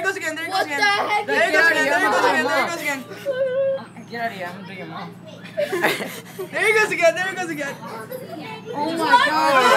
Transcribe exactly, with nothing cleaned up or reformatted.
goes again. There he goes What again. the heck? There he goes again. There he goes again. There he goes again. Get out of here, I'm gonna do your mom. There he goes again. There he goes again. Oh my god.